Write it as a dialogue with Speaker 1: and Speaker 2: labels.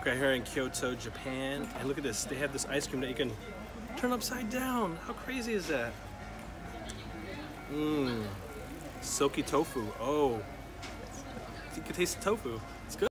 Speaker 1: Okay, here in Kyoto, Japan. And look at this. They have this ice cream that you can turn upside down. How crazy is that? Mmm. Silky tofu. Oh. You can taste the tofu.